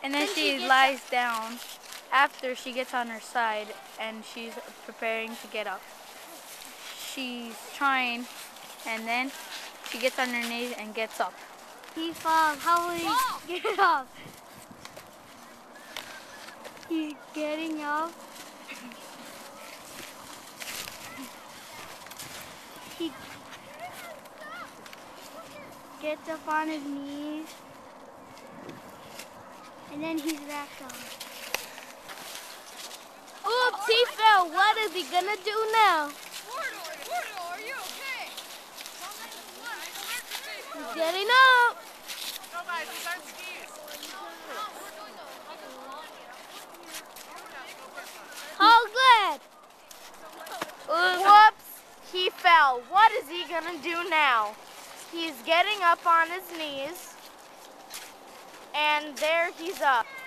And then she lies down after she gets on her side and she's preparing to get up. She's trying, and then she gets on her knees and gets up. He falls. How will he get up? He's getting up. He gets up on his knees, and then he's back down. Oops, he fell. What is he gonna do now? Wardle, are you okay? He's getting up. No, guys, these aren't skis. How good? Whoops, he fell. What is he gonna do now? He's getting up on his knees, and there he's up.